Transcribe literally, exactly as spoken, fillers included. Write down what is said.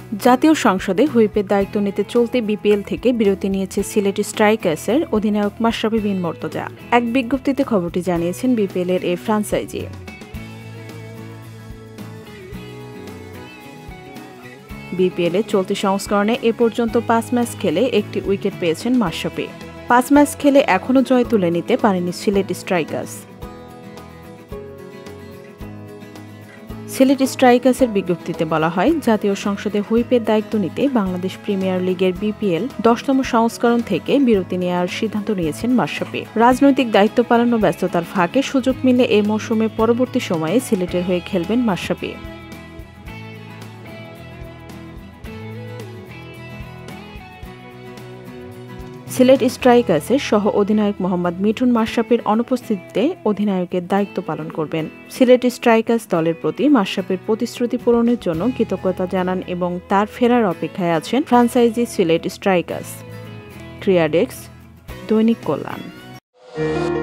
জাতীয় সংসদে হুইপের দায়িত্ব নিতে চলতি বিপিএল থেকে বিরতি নিয়েছে সিলেট স্ট্রাইকার্সের অধিনায়ক মাশরাফি বিন মর্তজা। এক বিজ্ঞপ্তিতে খবরটি জানিয়েছেন বিপিএল এর এই ফ্রাঞ্চাইজি। বিপিএল এর চলতি সংস্করণে এ পর্যন্ত পাঁচ ম্যাচ খেলে একটি উইকেট পেয়েছেন মাশরাফি। পাঁচ ম্যাচ খেলে এখনও জয় তুলে নিতে পারেনি সিলেট স্ট্রাইকার্স। সিলেট স্ট্রাইকার্সের বিজ্ঞপ্তিতে বলা হয়, জাতীয় সংসদে হুইপের দায়িত্ব নিতে বাংলাদেশ প্রিমিয়ার লিগের বিপিএল দশতম সংস্করণ থেকে বিরতি নেওয়ার সিদ্ধান্ত নিয়েছেন মাশরাফি। রাজনৈতিক দায়িত্ব পালন ও ব্যস্ততার ফাঁকে সুযোগ মিলে এ মৌসুমে পরবর্তী সময়ে সিলেটের হয়ে খেলবেন মাশরাফি। সিলেট স্ট্রাইকার্সের সহ অধিনায়ক মোহাম্মদ মিঠুন মাশরাফির অনুপস্থিতিতে অধিনায়কের দায়িত্ব পালন করবেন। সিলেট স্ট্রাইকার্স দলের প্রতি মাশরাফির প্রতিশ্রুতি পূরণের জন্য কৃতজ্ঞতা জানান এবং তার ফেরার অপেক্ষায় আছেন ফ্রাঞ্চাইজি সিলেট স্ট্রাইকার্স। ক্রিয়া ডেস্ক, দৈনিক কল্যাণ।